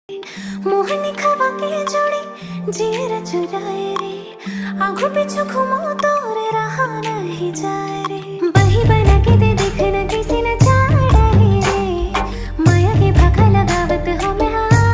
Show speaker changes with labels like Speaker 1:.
Speaker 1: मोहनी खवा के जोड़ी जीर चुराए रे, आँखों पीछू घुमो तोरे रहा नहीं जाए।